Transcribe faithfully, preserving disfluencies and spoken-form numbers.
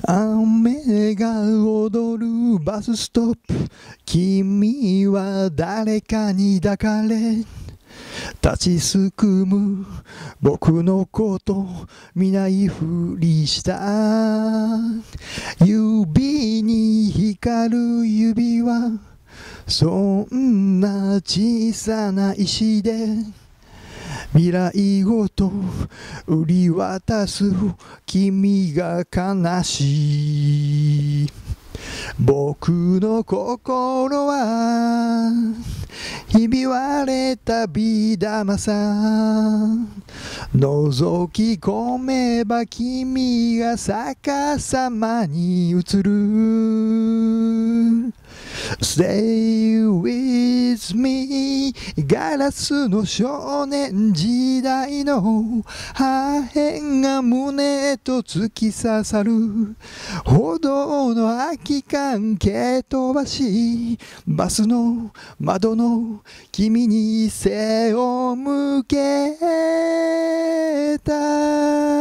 雨が踊るバスストップ、君は誰かに抱かれ立ちすくむ僕のこと見ないふりした。指に光る指輪、そんな小さな石で未来ごと売り渡す君が悲しい。僕の心はひび割れたビー玉さ、覗き込めば君が逆さまに映る。 Stay with me、 ガラスの少年時代の破片が胸へと突き刺さる。歩道の空き缶蹴飛ばし、バスの窓の君に背を向けた。